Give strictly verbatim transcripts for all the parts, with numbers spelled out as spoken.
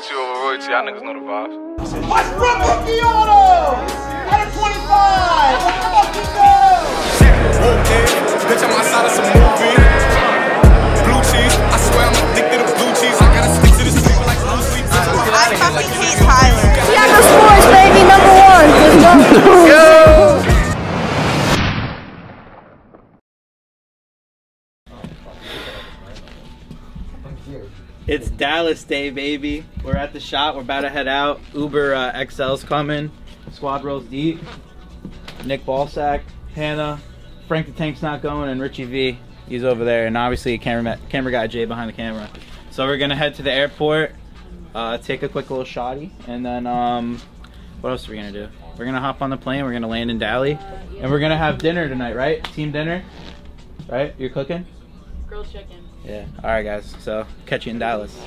royalty over royalty. Y'all niggas know the vibes. Westbrook rookie auto! Out of twenty-five! Let's fucking go! Bitch, I'm outside of some movie. Blue cheese, I swear I'm addicted to blue cheese. I gotta stick to this paper like blue sleep. I fucking hate Tyler. Santiago Sports, baby, number one. Let's go. It's Dallas Day, baby. We're at the shop. We're about to head out. Uber uh, X L's coming. Squad rolls deep. Nick Ballsack, Hannah, Frank the Tank's not going, and Richie V. He's over there, and obviously camera camera guy Jay behind the camera. So we're gonna head to the airport, uh, take a quick little shotty, and then um, what else are we gonna do? We're gonna hop on the plane. We're gonna land in Dali, and we're gonna have dinner tonight, right? Team dinner, right? You're cooking? Grilled chicken. Yeah. All right, guys. So catch you in Dallas.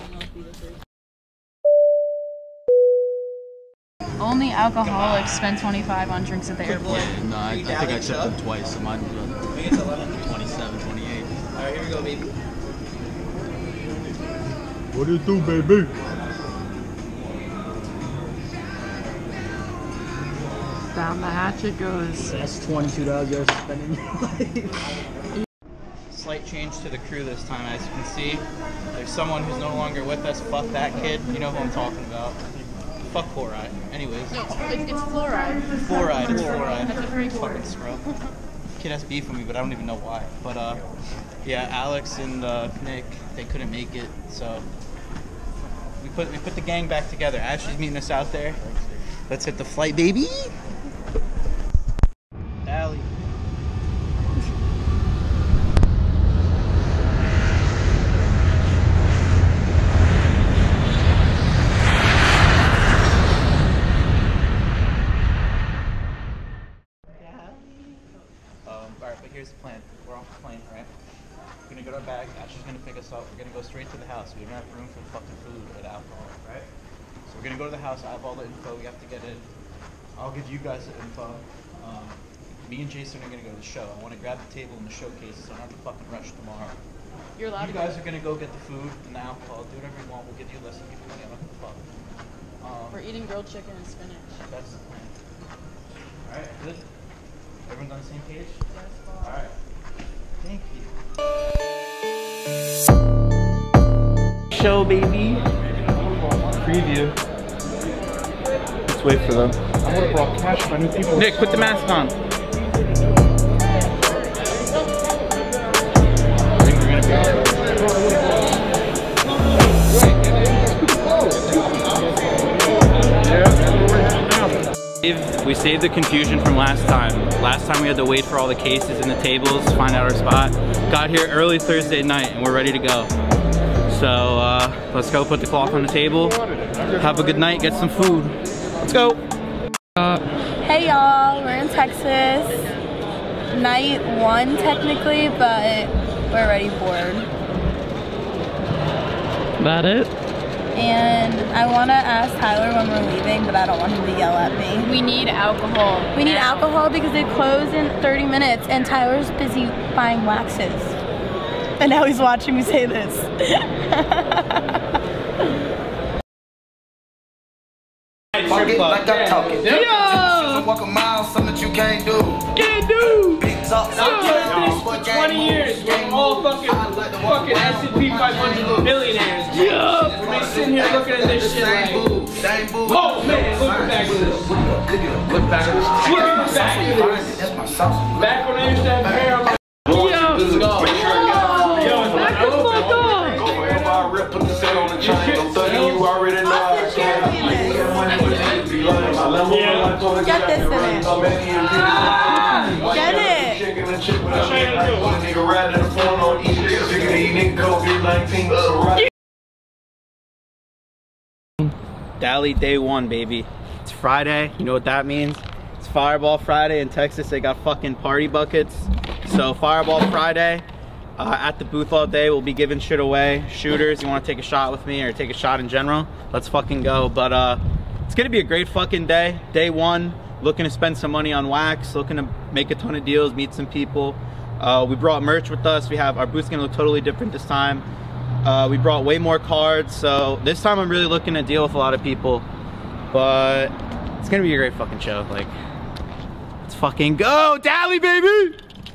Only alcoholics spend twenty-five on drinks at the airport. No, I, I think I tipped them twice, so mine was uh, twenty-seven, twenty-eight. All right, here we go, baby. What do you do, baby? Down the hatch it goes. That's twenty-two dollars you're spending your life. Slight change to the crew this time, as you can see. There's someone who's no longer with us. Fuck that kid. You know who I'm talking about. Fuck fluoride. Anyways. No, it's, it's, it's fluoride. Fluoride, it's fluoride. That's a very Fucking scrub. Kid has beef with me, but I don't even know why. But uh, yeah, Alex and uh, Nick, they couldn't make it, so we put we put the gang back together. Ashley's meeting us out there. Let's hit the flight, baby. Allie. Here's the plan. We're off the plane, right? We're gonna get our bag. Ashley's gonna pick us up. We're gonna go straight to the house. We don't have room for fucking food and alcohol, right? So we're gonna go to the house. I have all the info. We have to get in. I'll give you guys the info. Um, me and Jason are gonna go to the show. I want to grab the table and the showcase, so I don't have to fucking rush tomorrow. You're allowed. You guys are gonna go get the food and the alcohol. Do whatever you want. We'll give you less. We'll give you money. I don't give a fuck. Um, We're eating grilled chicken and spinach. That's the plan. All right, good. Everyone's on the same page? Yes, all right. Thank you. Show, baby. Preview. Let's wait for them. I would have brought cash for new people. Nick, put the mask on. I think we're gonna be We saved the confusion from last time. Last time we had to wait for all the cases and the tables to find out our spot. Got here early Thursday night and we're ready to go. So uh, let's go put the cloth on the table, have a good night, get some food. Let's go. Uh, Hey y'all, we're in Texas. Night one technically, but we're already bored. That it? And I want to ask Tyler when we're leaving, but I don't want him to yell at me. We need alcohol. We need alcohol because they close in thirty minutes and Tyler's busy buying waxes. And now he's watching me say this. Fuck it like I'm talking. Yo! Walk a mile, something that you can't do. Can't do! Big talk, For twenty years, we're all fucking, fucking S and P five hundred millionaires. Yeah. We're sitting here looking at this shit like, oh man, look back at this. Look back at this. Look at the back of this. That's my sauce. Back when I used to have hair on my... Yo! Let's go. Yo, Back the fuck up! Put the set on the chain. I'm thugging, you already know I can. Get this in it. Get it. Dali day one, baby. It's Friday. You know what that means? It's Fireball Friday in Texas. They got fucking party buckets. So Fireball Friday. Uh, at the booth all day, we'll be giving shit away. Shooters, you want to take a shot with me or take a shot in general? Let's fucking go. But uh, it's gonna be a great fucking day. Day one, looking to spend some money on wax, looking to make a ton of deals, meet some people. Uh, we brought merch with us. We have our booth's gonna look totally different this time. Uh, we brought way more cards, so this time I'm really looking to deal with a lot of people. But it's gonna be a great fucking show. Like, let's fucking go, Dally, baby!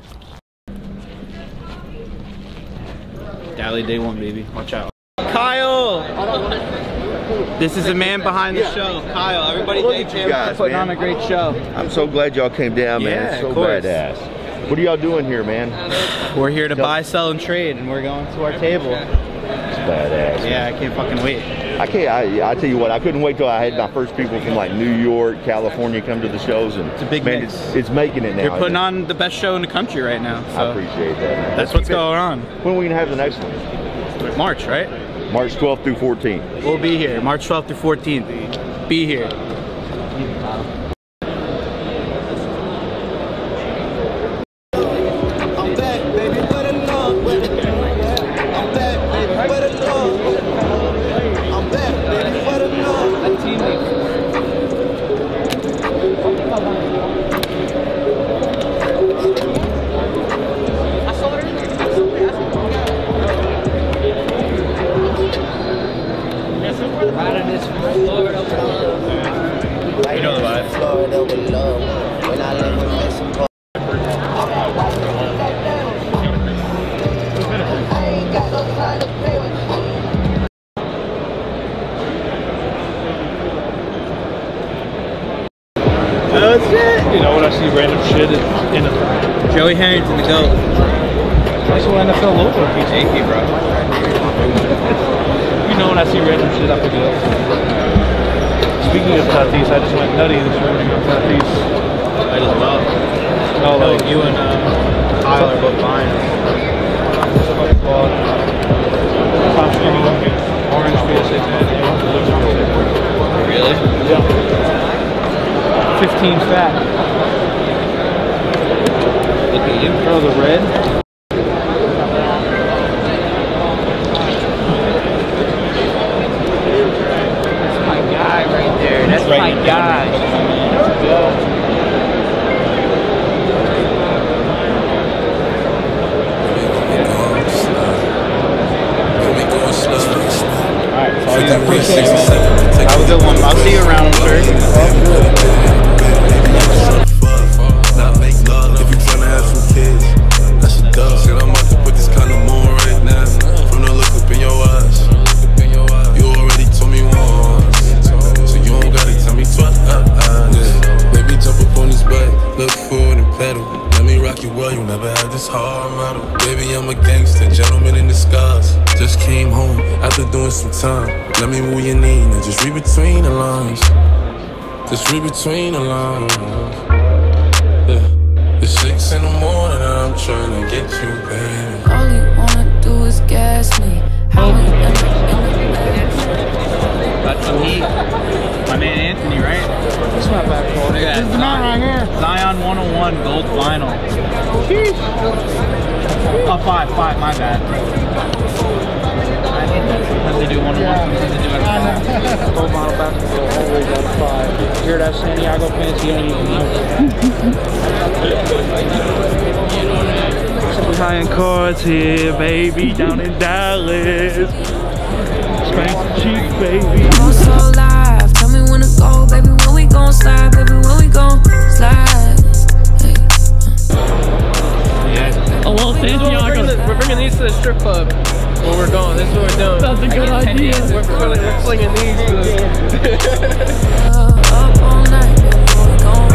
Dally day one, baby. Watch out. Kyle! This is the man behind the show, Kyle. Everybody thank him for putting on a great show. I'm so glad y'all came down, man. Yeah, It's so of course. badass. What are y'all doing here, man? We're here to buy, sell, and trade, and we're going to our table. It's badass. Yeah, I can't fucking wait. I can't. I, I tell you what. I couldn't wait till I had my first people from like New York, California come to the shows, and It's a big man, mix. it's, it's making it now. You're putting on the best show in the country right now. So I appreciate that, man. that's what's going on. When are we gonna have the next one? March, right? March twelfth through fourteenth. We'll be here. March twelfth through fourteenth. Be here. You know the vibes. Oh shit! You know when I see random shit in, in a Joey Harrington, the GOAT. that's what N F L logo piece. A P, bro. You know when I see random shit, I forget. Speaking of Tatis, I just went nutty this morning on Tatis. I just love. Oh, like you and uh, Kyle are both buying. Top City orange P S A man. Really? Yeah. fifteen fat. Look at you. Throw the red. That's my guy right there. That's Right my there. guy. Alright, so you appreciate it. Have a good one. I'll see you around, sir. Not make love if you tryna have some kids. That's a dub. Shit, I'm about to put this kind of moon right now. From the look up in your eyes, you already told me once, so you don't gotta tell me twice. Yeah. Baby, jump up on this bike, look forward and pedal. Let me rock you well, you never had this hard model. Baby, I'm a gangster, gentleman in disguise. Just came home after doing some time. Let me move your knee and just read between the lines. Just read between the lines. Yeah. It's six in the morning and I'm trying to get you, baby. All you wanna do is gas me. How we end up in the bed. That's some heat. My man Anthony, right? It's not bad for Look at that. right here. Zion one oh one gold vinyl. Oh, five, five, my bad. Sometimes they do one oh one, sometimes they do it at five. Gold vinyl basketball always out of five. Hear that Santiago fans? You don't even know. Some high-end cards here, baby, down in Dallas. Spank cheap, baby. I'm so live. Tell me when to go, baby. When we gon' slide, baby. When we gon' slide. Hey. Yeah. Oh, well, Santiago. We're bringing, the, we're bringing these to the strip club where we're going. This is what we're doing. That's a good idea. We're, we're, we're slinging these to the... Up all night, baby. When we gon'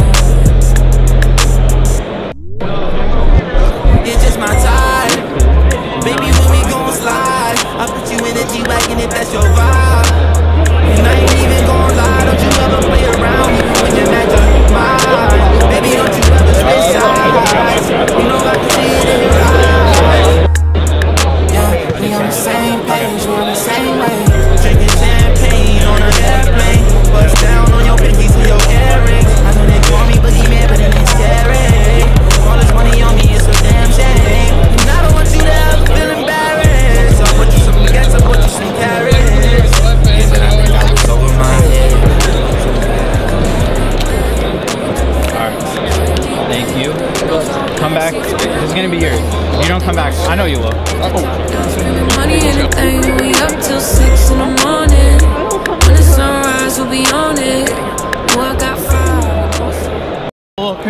slide. It's just my time. Baby, when we gon' slide, I put you in a G-Wagon if that's your vibe. And I ain't even gon' lie, don't you ever play around me when you're mad to mine. Baby, don't you ever switch sides. You know I can see it in your eyes. Yeah, we on the same page, we on the same way. Drinking champagne on an airplane. Bust down on your pinkies to your earrings. I know they call me boogeyman, but it ain't scary. All this money on me is so damn shame. And I don't want you to ever feel embarrassed. So I put you some baguettes, I put you some carrots. Yeah, but I think I was over my head. Alright. Thank you. Come back. This is gonna be yours. You don't come back. I know you will. Money in the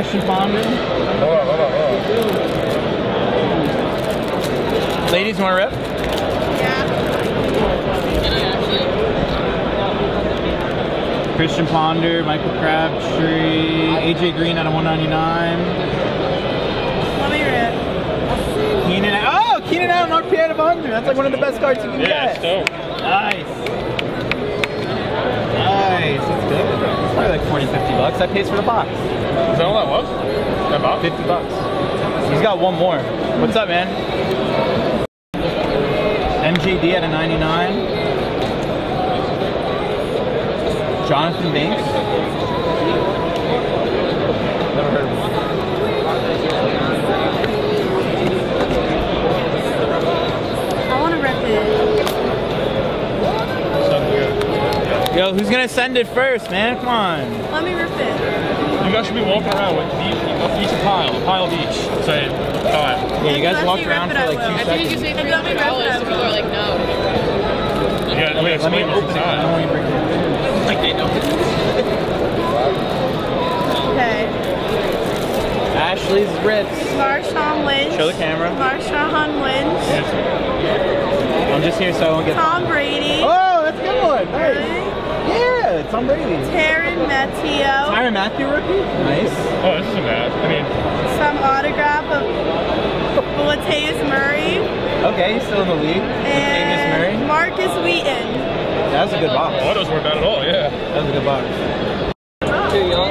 Christian Ponder. Hold on, hold on, hold on. Ladies, you want to rip? Yeah. Christian Ponder, Michael Crabtree, A J Green out of one ninety-nine. Let me rip. Keenan, oh, Keenan Allen, R P out of one hundred. That's like one of the best cards you can Yeah, get. so. Nice. Nice. That's good. It's probably like forty, fifty bucks. That pays for the box. Is that all that was? That box? fifty bucks. He's got one more. What's up, man? M J D at a ninety-nine. Jonathan Banks. Never heard of him. I want to rip it. Yo, who's gonna send it first, man? Come on. Let me rip it. You guys should be walking around with each, each a pile, a pile of each. Saying, alright. Yeah, you guys Unless walked you rip around it, for I like will. two I seconds. think you can say three hundred dollars and people are like, no. Yeah, let me, Let me open it. I don't want you to break it. Like they know. Okay. Ashley's Ritz. Marshawn Lynch. Show the camera. Marshawn Lynch. I'm just here so I won't get. Tom Brady. Oh, that's a good one. Nice. Yeah, Tom Brady. Taryn Mateo. Tyron Matthew rookie. Nice. Oh, this isn't bad. I mean, Some autograph of Latavius Murray. Okay, he's still in the league. Latavius Murray. And Marcus Wheaton. That was a good box. oh, those weren't bad at all, yeah. That was a good box. Too young.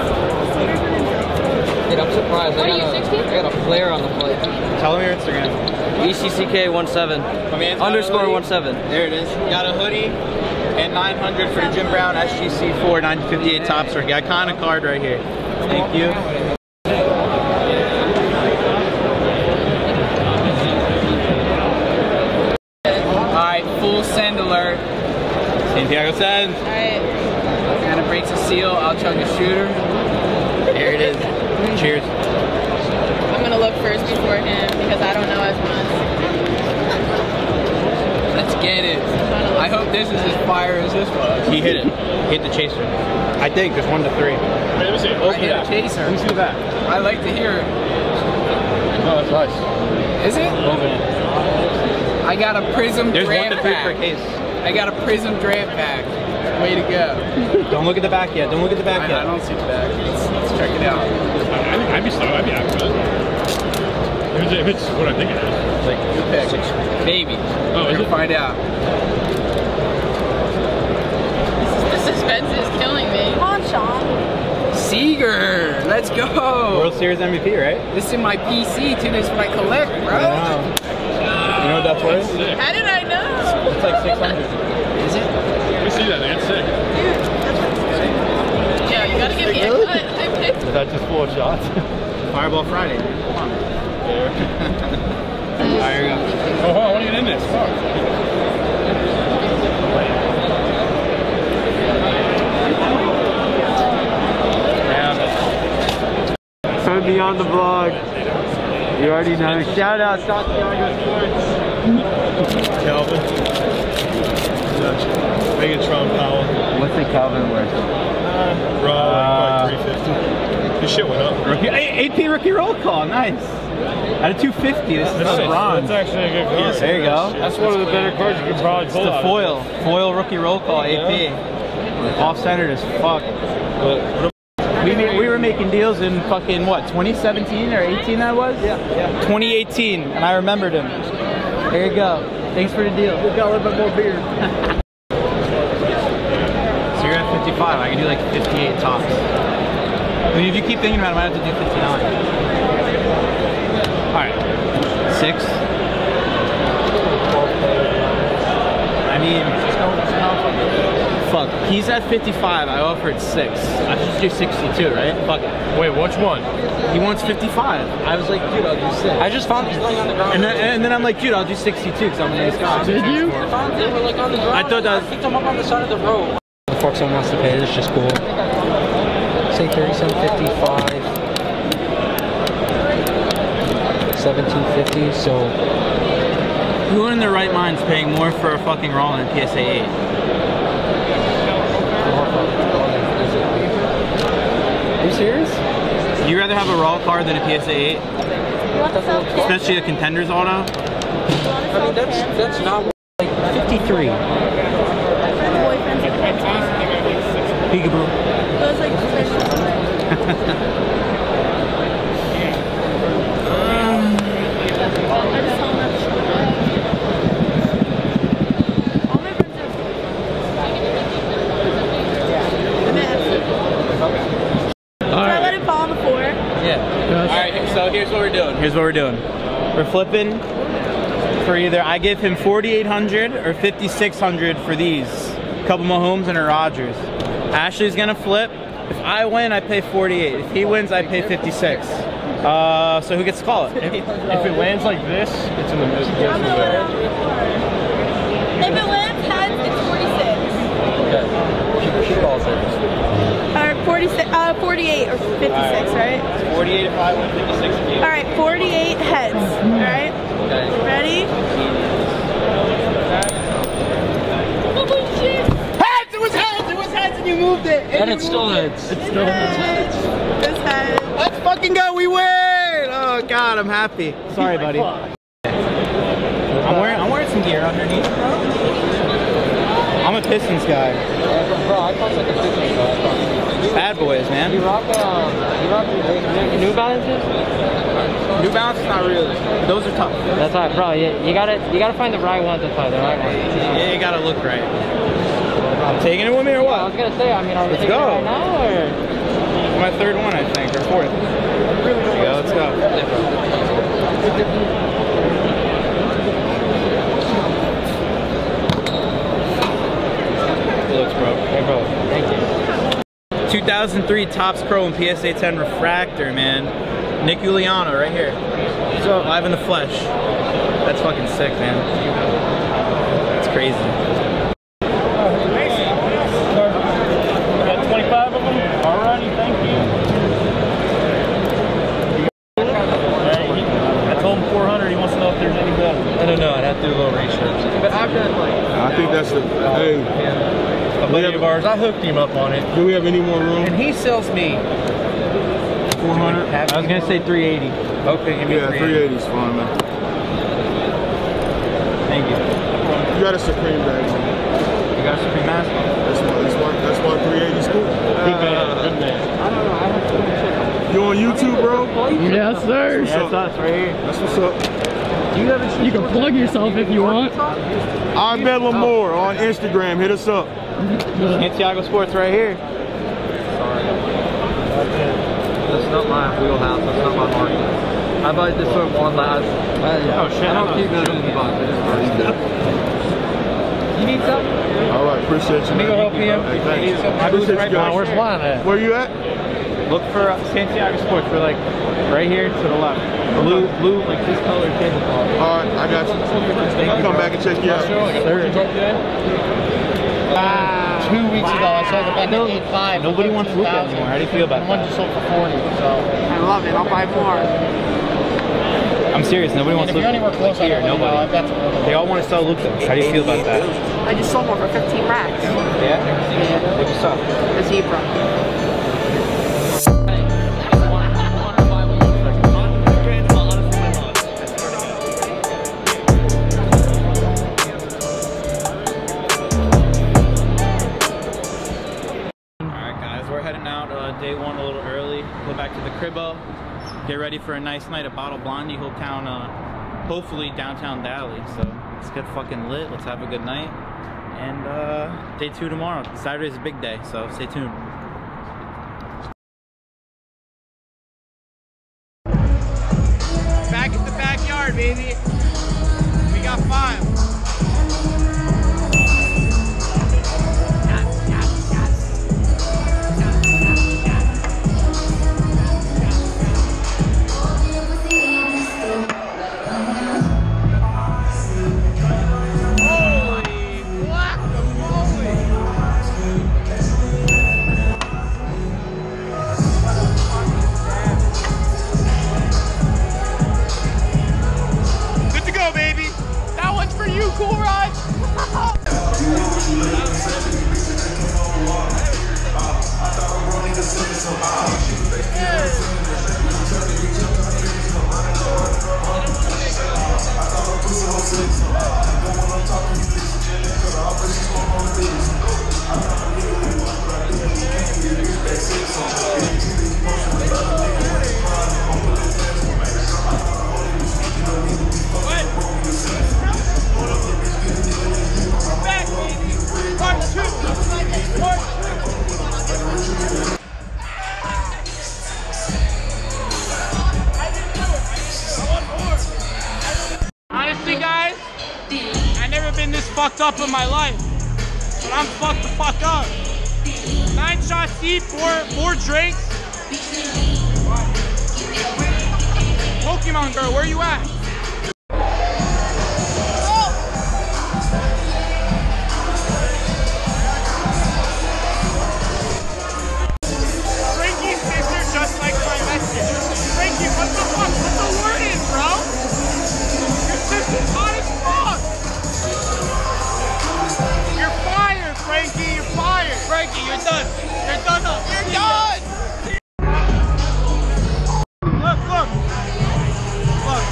Dude, I'm surprised. I got, a, I got a flare on the plate. Tell me your Instagram. E C C K one seven. Underscore one seven. There it is. Got a hoodie and nine hundred for Jim Brown S G C four nineteen fifty-eight Topps rookie. Iconic card right here. Thank you. Alright, full send alert. Santiago sends. Alright. Anna breaks a seal, I'll chug a shooter. There it is. Cheers. I'm gonna look first before him because I don't know as much. Let's get it. I hope this is as fire as this was. He hit it. He hit the chaser. I think just one to three. Wait, let me see. I Open hit it a up. chaser. Let me see the back. I like to hear it. Oh, that's nice. Is it? Open it. I got a prism There's one draft to three pack. per case. I got a prism draft pack. Way to go. Don't look at the back yet. Don't look at the back I, yet. I don't see the back. Let's, let's check it out. I think I'd be slow. I'd be happy with it. If it's, if it's what I think it is. Like good pick. Maybe. Oh, is We'll it? find out. The suspense is killing me. Come on, Sean. Seager, let's go. World Series M V P, right? This is my P C too. This is what I collect, bro. Wow. You know what that's worth? Sick. How did I know? It's like six hundred. Is it? Let me see that, man. It's sick. Yeah, you gotta get me a Really? cut. I picked. Is that just four shots? Fireball Friday. Come on. Alright, here we go. Oh, hold on, I want to get in this. Fuck. Turn me on the vlog. You already know. Shout out Santiago Sports. Calvin. Megatron Powell. What's the Calvin worth? Uh, raw, like three fifty. This shit went up. Rookie, A P rookie roll call, nice. At a two fifty, this is That's, the bronze. that's actually a good card. There you go. That's one of the better cards you could probably It's pull the out. foil. Foil rookie roll call, A P. Off-centered as fuck. We, made, we were making deals in fucking, what, twenty seventeen or eighteen that was? Yeah, yeah. twenty eighteen, and I remembered him. There you go. Thanks for the deal. We got a little bit more beer. So you're at fifty-five. I can do like fifty-eight tops. I mean, if you keep thinking about it, I might have to do fifty-nine. Alright. Six. I mean, fuck. He's at fifty-five. I offered six. I should do sixty-two, right? Fuck it. Wait, which one? He wants fifty-five. I was like, dude, I'll do six. I just found these laying on the ground. And then, and then I'm like, dude, I'll do sixty-two because I'm a nice guy. Did you? I found them. We're like on the ground. I thought that was... I picked them up on the side of the road. The fuck someone wants to pay. It's just cool. Say thirty-seven fifty-five. seventeen fifty. So. Who in their right mind is paying more for a fucking roll than P S A eight? Are you serious? you rather have a raw card than a P S A eight? Especially a Contenders auto? I mean, that's, that's not like fifty-three. Peekaboo. Those like So here's what we're doing. Here's what we're doing. We're flipping for either I give him forty-eight hundred or fifty-six hundred for these. A couple Mahomes and a Rodgers. Ashley's gonna flip. If I win, I pay forty-eight. If he wins, I pay fifty-six. Uh, so who gets to call it? If, if it lands like this, it's in the middle. If it lands heads, it's forty-six. Okay. She calls it. Or forty-six, uh, forty-eight or fifty-six, right? It's forty-eight if I win, fifty-six if you. All right, forty-eight heads. All right. Okay. Ready? Oh shit! Heads! It was heads! It was heads and you moved it! And, and it's still heads. It's still heads. It's heads. Let's fucking go! We win! Oh god, I'm happy. Sorry, buddy. I'm wearing I'm wearing some gear underneath, bro. I'm a Pistons guy. Yeah, bro, I thought like a Pistons guy. Bad boys, man. You rock, um, you rock New Balances? New Balance is not really. Those are tough. That's right, bro. You, you gotta, you gotta find the right one to tie. The right one. Yeah, you gotta look right. I'm taking it with me or what? Yeah, I was gonna say. I mean, are we let's taking go. it right now or? My third one, I think, or fourth. Let's go. Let's go. Good looks, bro. Hey, bro. Thank you. two thousand three Topps Chrome P S A ten Refractor, man. Nick Giuliano right here. So live in the flesh. That's fucking sick, man. That's crazy. Got twenty-five of them? Alrighty, thank you. I told him four hundred, he wants to know if there's any better. I don't know, I'd have to do a little research. But I've done like... I think that's the... Hey. A buddy of ours, I hooked him up on it. Do we have any more room? And he sells me... four hundred? I was gonna say three eighty. Okay, give me yeah, three eighty is fine, man. Thank you. You got a Supreme bag, man. You got a Supreme mask? That's why, that's why, that's why three eighty is cool. Good man, good man. I don't know, I have to check. You on YouTube, bro? Yes, sir. Yeah, that's us right here. That's what's up. You, you can plug yourself if you want. I'm Ben Lamore on Instagram. Hit us up. Santiago Sports right here. Sorry. That's not my wheelhouse. That's not my market. I bought this for one last. Oh shit! I don't keep those in the box. You need something? All right, appreciate you. Let me go help you. Hey, thanks. My booth's right behind. Where's mine at? Where you at? Look for uh, Santiago Sports. We're like right here to the left. Blue, blue, like this color tablecloth. All right, I got you. I'll come back and check you out. Uh, two weeks ago, I sold it back at eight five. Nobody wants Luka anymore. How do you feel about One that? just sold for forty, so I love it. I'll buy more. I'm serious. Nobody wants If you're Luka. anywhere close, Here, I nobody. I've got some. They all want to sell Luka. How do you feel about that? I just sold one for fifteen racks. Yeah. What'd you sell? The zebra. Day one a little early, go back to the cribbo, get ready for a nice night at Bottle Blondie, Hopetown, uh, hopefully downtown Dally. So let's get fucking lit, let's have a good night, and uh, day two tomorrow. Saturday's a big day, so stay tuned. Back at the backyard, baby. We got five. up in my life, but I'm fucked the fuck up. Nine shots deep, four, four drinks. Pokemon girl, where you at? Frankie's sister just likes my message. Frankie, what the fuck? What's the wording, bro? Your sister's hot as fuck. You're fired, Frankie. You're fired. Frankie, you're done. You're done. Up. You're done. Look, look. Look.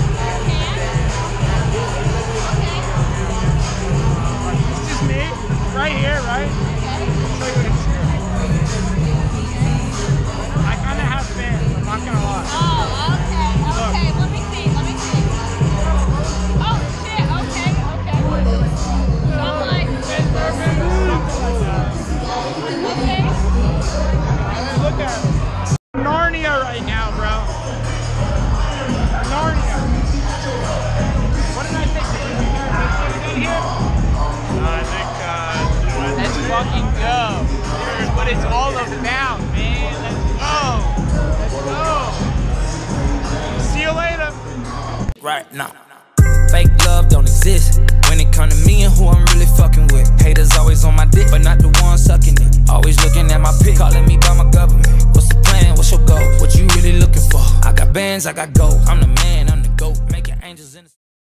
This is me, right here, right? I'll show you what it's here. I kind of have fans, I'm not gonna lie. Oh, okay, okay. Look. Let me see, let me see. Oh, shit, okay, okay. So I'm like... Okay. Look at it. Narnia right now, bro. Narnia. What did I think? Is here? I think, uh... Let's fucking go. Here's what it's all about, man. Let's go. Let's go. See you later. Right now. Fake love don't exist when it come to me and who I'm really fucking with. Haters always on my dick, but not the one sucking it. Always looking at my pic, calling me by my government. What's the plan? What's your goal? What you really looking for? I got bands, I got gold. I'm the man, I'm the GOAT. Making angels in the